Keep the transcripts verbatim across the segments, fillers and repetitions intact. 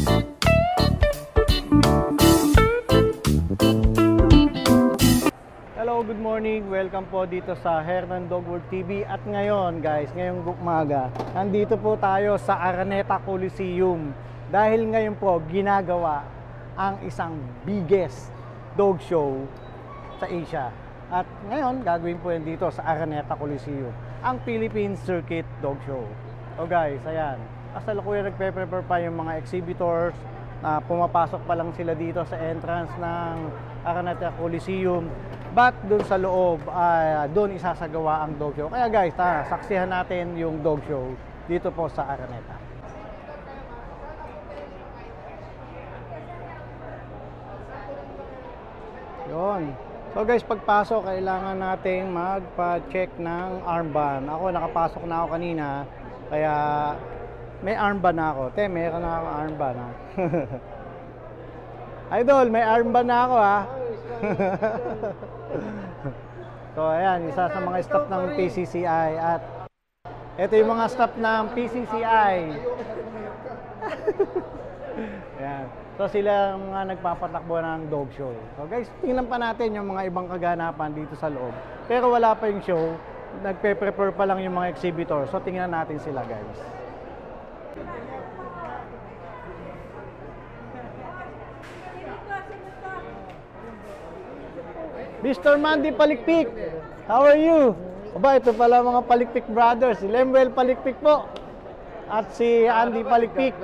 Hello, good morning. Welcome po dito sa Hernan Dog World T V. At ngayon guys, ngayong umaga, nandito po tayo sa Araneta Coliseum. Dahil ngayon po ginagawa ang isang biggest dog show sa Asia. At ngayon, gagawin po yan dito sa Araneta Coliseum, ang Philippine Circuit Dog Show. So guys, ayan, kasalukuyan nagpe-prepare pa yung mga exhibitors na pumapasok pa lang sila dito sa entrance ng Araneta Coliseum. But doon sa loob, uh, doon isasagawa ang dog show. Kaya guys, tara, saksihan natin yung dog show dito po sa Araneta. Yun. So guys, pagpasok, kailangan nating magpa-check ng armband. Ako, nakapasok na ako kanina, kaya may armband na ako. Te, meron na ako armband ha. Idol, may armband na ako ha. So ayan, isa sa mga staff ng P C C I. At ito yung mga staff ng P C C I. Ayan. So sila ang mga nagpapatakbo ng dog show. So guys, tingnan pa natin yung mga ibang kaganapan dito sa loob. Pero wala pa yung show. Nagpe-prepare pa lang yung mga exhibitor. So tingnan natin sila guys. Mister Mandy Palikpik, how are you? Aba, ito pala mga Palikpik brothers. Si Lemuel Palikpik po. At si Andy Palikpik.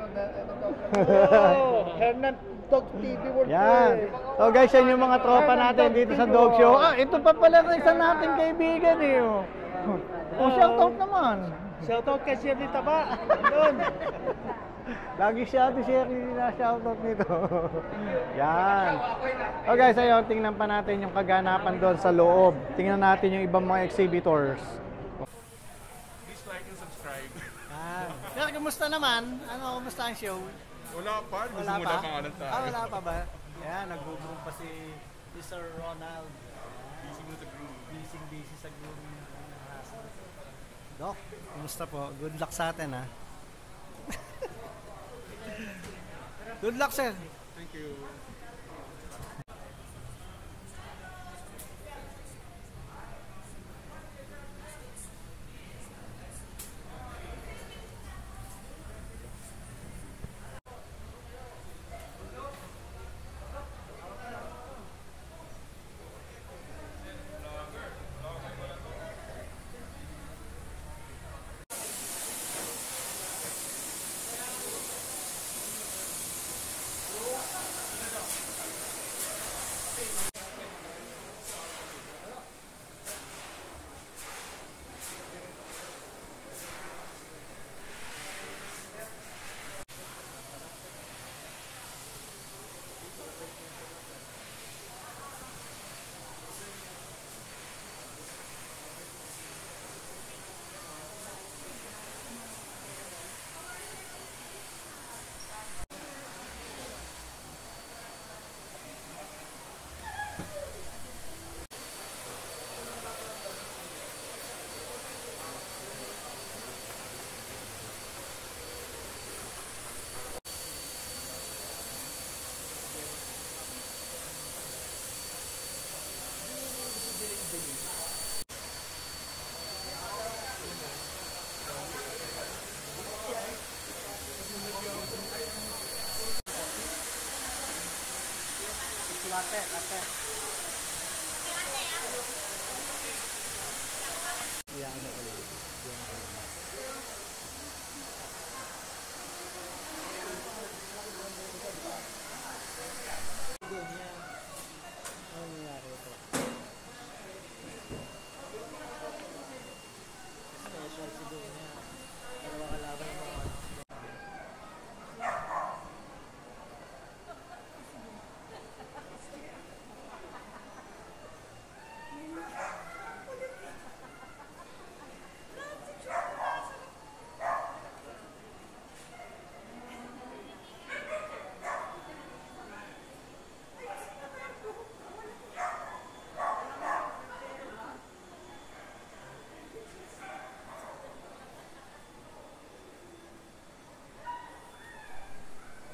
Oh, Hernan Dog T V World. Yan. So guys, yan yung mga tropa natin dito sa dog show. Ah, ito pa pala ng isa nating kaibigan eh. Oh, shout out naman. Shout out kay Sir Rita ba? Doon. Lagi siya ito siya na shoutout nito. Yan. So guys, ayun, tingnan pa natin yung kaganapan doon sa loob. Tingnan natin yung ibang mga exhibitors. Please like and subscribe. Ah. Pero kumusta naman? Ano, kumusta ang show? Wala pa. Gusto Wala mo pa? na pangalan tayo. Ah, wala pa ba? Yan, nag-groom pa si Mister Ronald. Busy mo sa groove. Busy busy sa grooming. Doc, kumusta po? Good luck sa atin ha. Good luck, sir. Thank you. Latte, latte. Yan, ano ulit.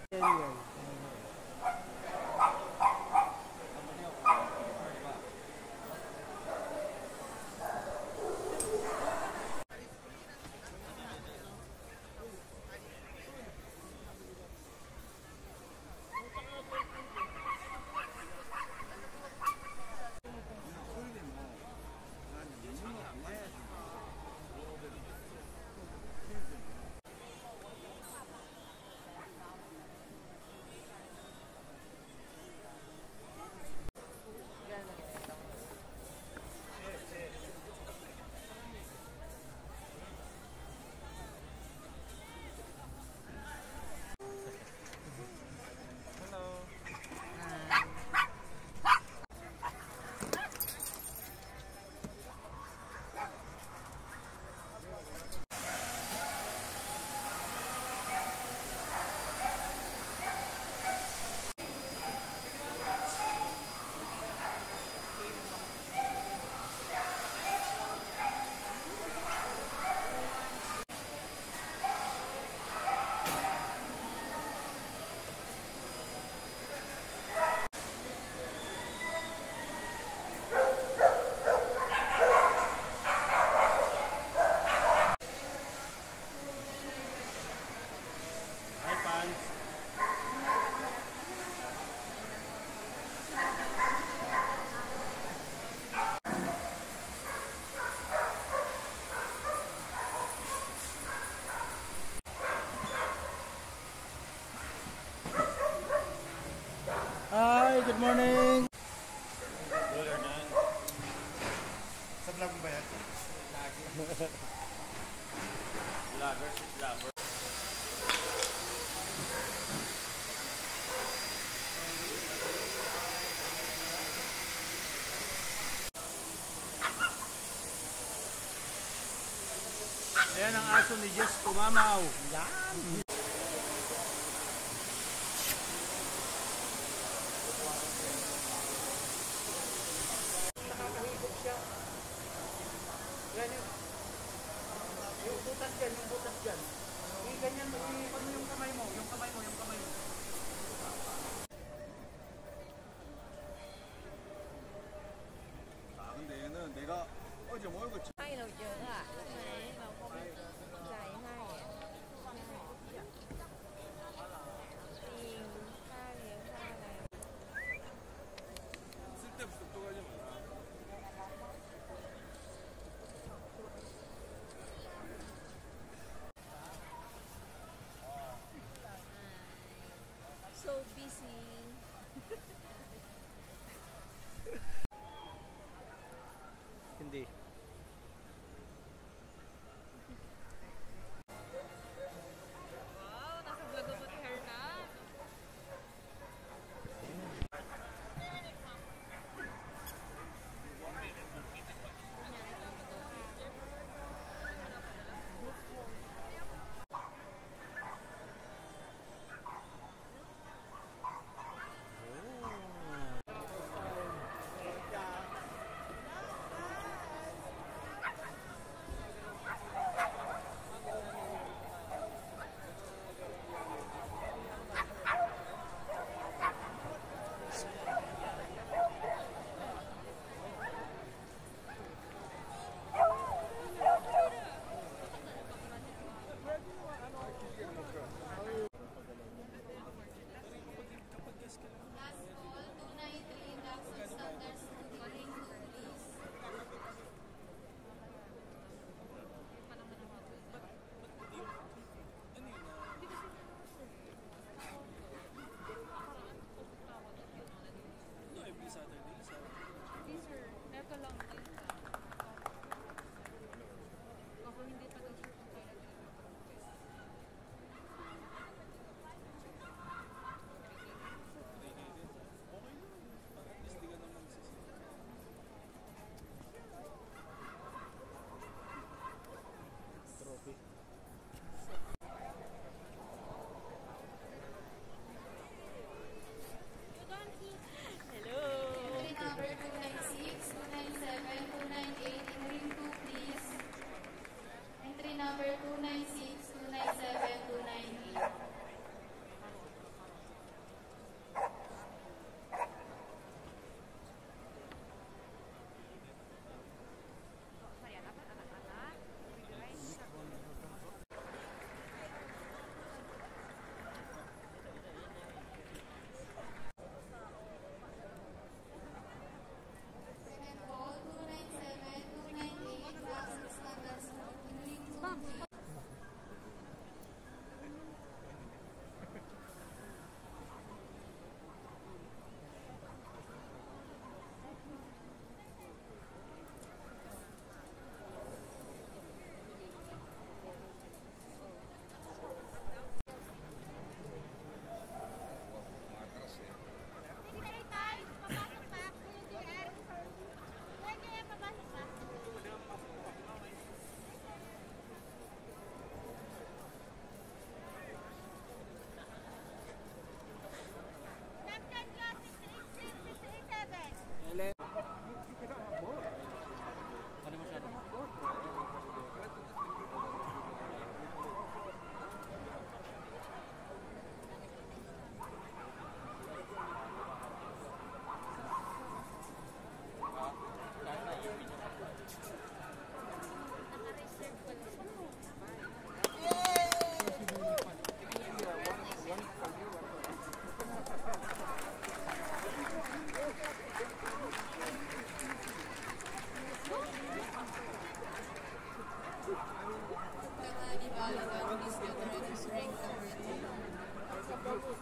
Hi, good morning. Sa vlog mo ba yan? Vlogger, vlogger. Ayan ang aso ni Jess Kumamaw. Yan. Nakakahigop siya. Yan yung, yung butas dyan, yung butas dyan. Hindi ganyan mo, i-pag mo yung kamay mo, yung kamay mo, yung kamay mo. 아 근데 얘는 내가 어제 뭐 이거 ให้เราเยอะอ่ะใช่ไหมเราก็ไม่ใจให้อะจริงค่าเลี้ยงค่าอะไร 쓸데없어 또 가지 마라. so busy Hindi. wow nasa vlog mo ni Herna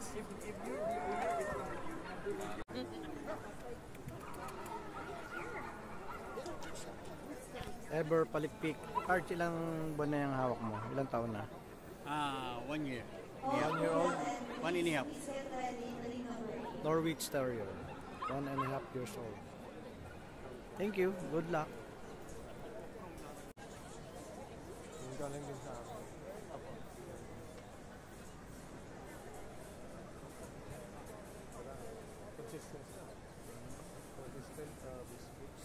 Ever Palikpik. Arch, ilang buwan na yung hawak mo? Ilang taon na? Ah, one year. One year old? One and a half. Norwich Terrier. One and a half years old. Thank you. Good luck. Galing din sa akin. Consistent na. Consistent uh, biscuits.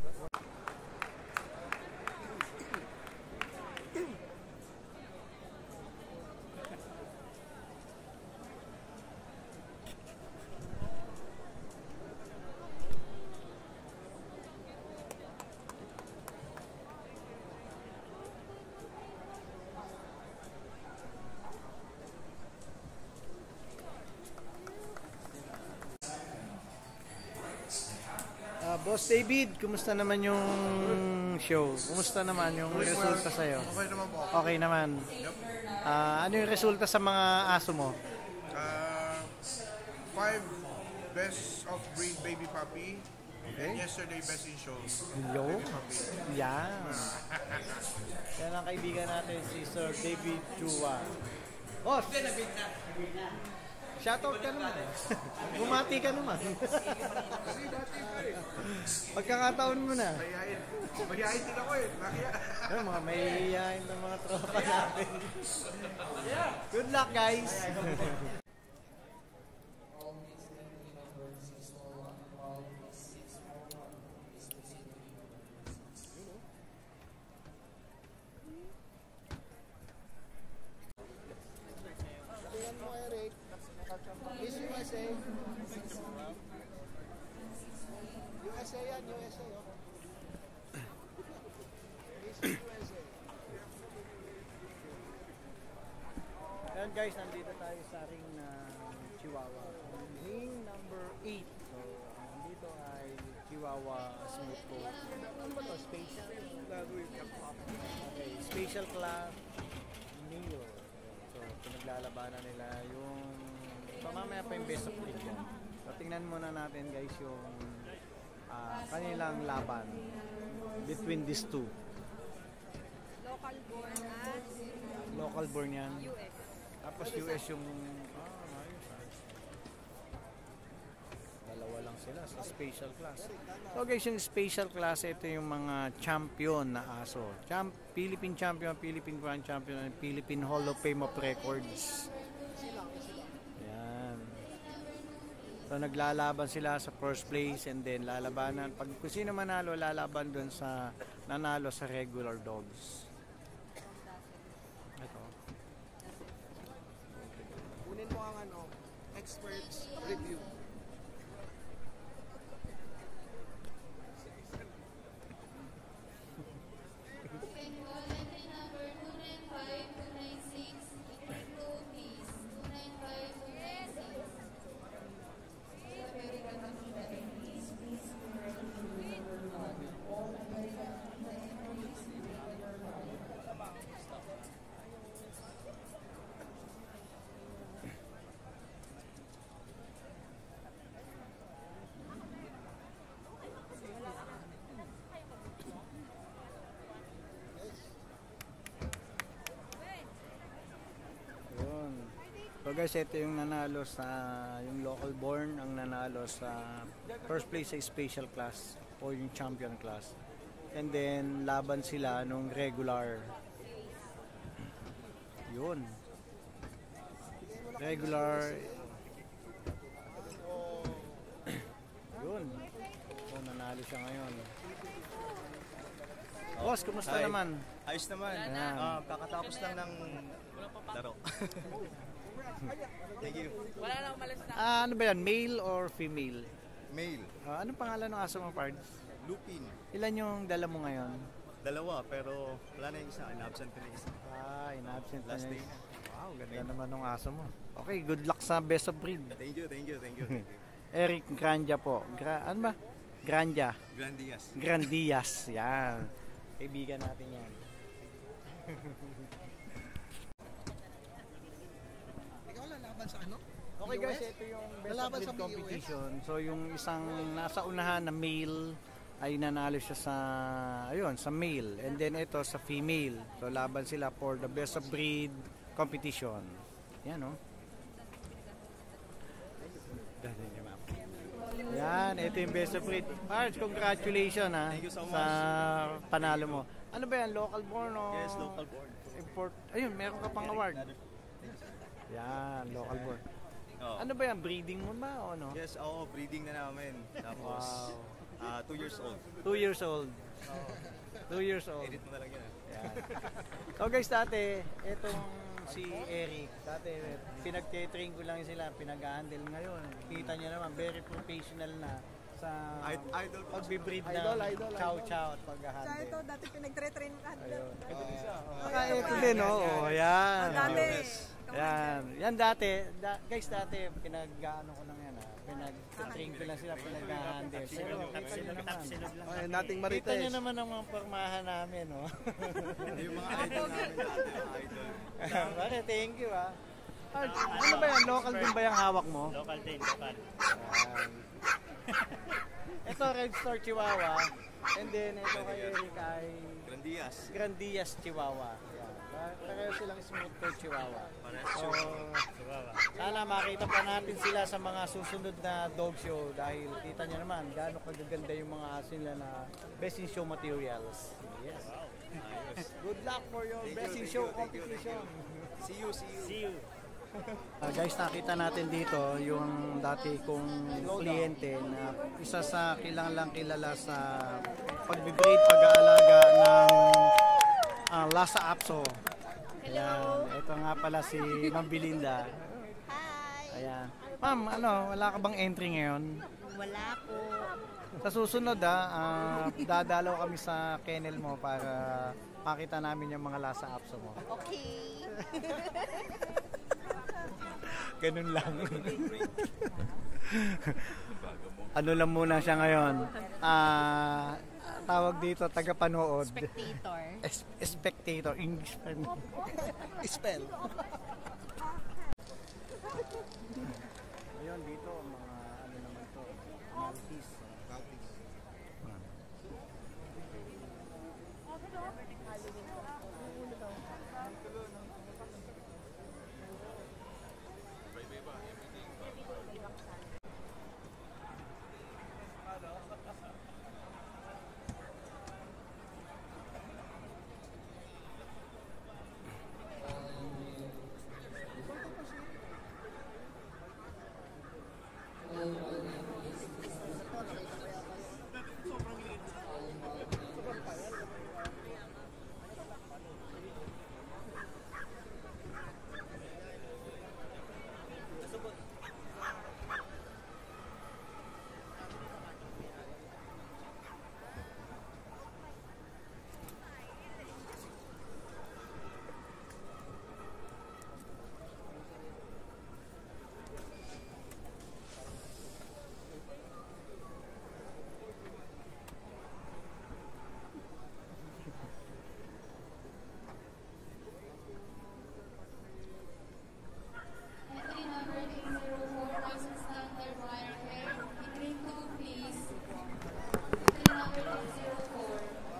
Ah, Boss David, kumusta naman yung show? Kumusta naman yung resulta sa'yo? Okay naman po. Okay naman. Ah, ano yung resulta sa mga aso mo? Uh, five best of breed baby puppy. And yesterday best in show. Yo? Baby puppy. Yan. Yan ang kaibigan natin, si Sir David Chua. Boss! Shoutout ka naman. Bumati ka naman. Pagkakataon mo na. Mayayain. Mayayain din ako eh. Nakaya. Ay, mga mahihiyain ng mga tropa natin. Good luck, guys! Tingnan mo, Eric. Miss U S A. U S A yan, U S A. Oh. Miss U S A. Ayan guys, nandito tayo sa ring ng Chihuahua. Ring number eight. So, ang nandito ay Chihuahua Smooth Coat. Ano ba ito? Spatial? Okay, Spatial Class Male. So, pinaglalabanan nila yung pamamaya pa yung best of breed yan. So, tingnan muna natin guys yung ah, kanilang laban between these two. Local born at Local born yan. U S. Tapos U S yung ah, ayos ah. Dalawa lang sila sa special class. So guys, yung special class, ito yung mga champion na aso. Champ Philippine champion, Philippine Grand Champion, and Philippine Hall of Fame of Records. Yan. So naglalaban sila sa first place and then lalabanan. Pag kung sino manalo, lalaban dun sa nanalo sa regular dogs. Ito. Kunin mo ang ano, experts review. Number two nine five two nine six, two piece, two nine five two nine six. Yun. So guys, ito yung nanalo sa yung local born ang nanalo sa first place sa special class o yung champion class. And then laban sila nung regular. Yun. Regular. Yun. So nanalo siya ngayon. Boss, kumusta Hi. naman? Ayos naman. Ayan. Ah, kakatapos lang ng laro. Thank you. Wala na umalis na. Ah, ano ba yan? Male or female? Mail. Ah, anong pangalan ng aso mo, Pards? Lupin. Ilan yung dala mo ngayon? Dalawa, pero wala na yung isa. In-absent ko na yung isa. Ah, in-absent na Last niya. day na. Wow, ganda naman ng aso mo. Okay, good luck sa best of breed. Thank you, thank you, thank you. Thank you. Eric Grandia po. Gra ano ba? Grandia. Grandias. Grandias. Yan. Kaibigan natin yan. Ikaw lang laban sa ano? Okay guys, ito yung best of Lalaban breed sa U S. competition. So yung isang nasa unahan na male ay nanalo siya sa ayun, sa male, and then ito sa female. So laban sila for the best of breed competition. Yan, no? Yan, ito yung best of breed. Pards, congratulations ha. Thank you so sa panalo mo. Ano ba yan? Local born o? Yes, local born. Import. Ayun, meron ka pang award. Yan, local born. Oh. Ano ba yan? Breeding mo ba o ano? Yes, oo, breeding na namin. Tapos, ah, two years old. Two years old. Two years old. Edit mo na lang yan. ah. Yan. So guys, dati, itong si Eric, dati pinag-train ko lang sila, pinag-handle ngayon. Kita niyo naman, very professional na sa Id- idol po. pag-breed na Idol, idol, chow-chow at Siya pag-handle. ito, dati pinagtre-train ka. Ayun. Saka ito din, oh. Oh, yan. Dati. Yan. Yan dati, da, guys dati, pinag-ano ko lang yan, ah. Pinag-train ko lang sila, pinag-handle. Pero kita nyo naman. Ay, nating Kita marites. nyo naman ang mga pormahan namin, oh. Yung mga idol namin dati, mga idol. Pare, thank you ah. Ah, ano ba yan? Local din ba yung hawak mo? Local din, local. Ayan. Ito, Red Star Chihuahua. And then, ito kay Eric ay Grandias. Grandias Chihuahua. Ayan. Pareho silang smooth coat Chihuahua. Parehas So, yung sana makita pa natin sila sa mga susunod na dog show dahil kita nyo naman gaano kagaganda yung mga aso nila na best in show materials. Yes. ayos. Good luck for your Thank best you, in thank show you, thank you, thank competition. See you, see you. See you. Uh, guys, nakita natin dito yung dati kong kliyente na isa sa kilalang kilala sa pagbe-breed, pag-aalaga ng uh, Lhasa Apso. Ayan, ito nga pala si Ma'am Belinda. Hi! Ayan. Ma'am, ano, wala ka bang entry ngayon? Wala po. Sa susunod ah, ah, dadalaw kami sa kennel mo para makita namin yung mga Lhasa Apso mo. Okay. Ganun lang. Ano lang muna siya ngayon. Ah, tawag dito, tagapanood. Spectator. Es- spectator. English pa rin. Spell. Ayun, dito, mga ano naman to. Maltese. Entry number three zero four, license standard wire hair. Entry two, please. Entry number three zero four.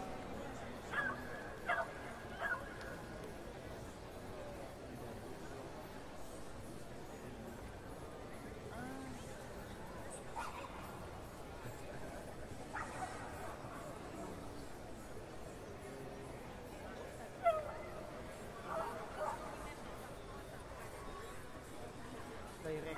Direct.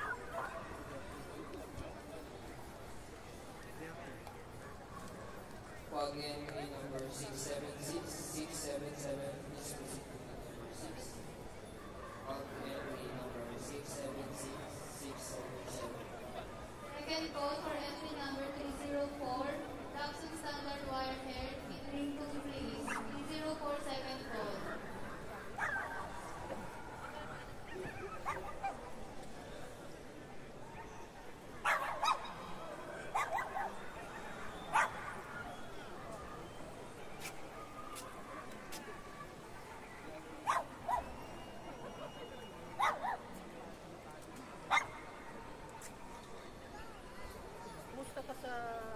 Plug in a number six seven six six seven seven. Please proceed to number six. Plug in a number six seven six six seven seven. Second call for entry number three zero four, Dachshund standard wire hair. Entry two, please. three zero four, second call. sa...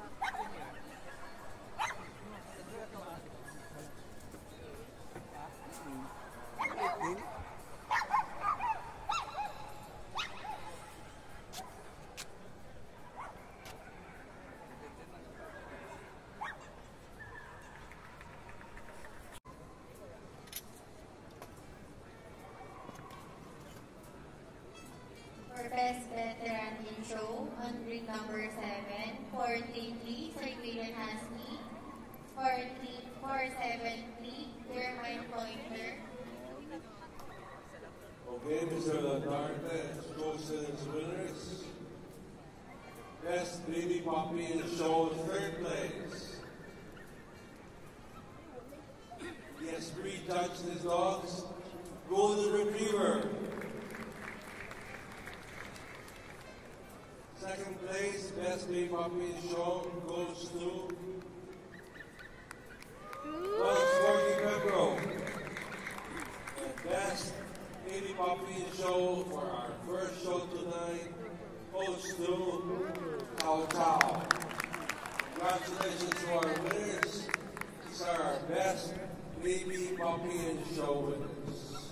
For Best Veteran in Show on breed number seven, for Team three, Sir William Hasney. For Team four seven three, Jeremiah Pointer. Okay, Mister Darkness chosen as winners. Best baby puppy in the show, third place. He has three judged his dogs. Golden Retriever. Second place, best baby puppy in the show goes to Wells Forky Pembroke. And best baby puppy in the show for our first show tonight goes to Chow Chow. Congratulations to our winners. These are our best baby puppy in the show winners.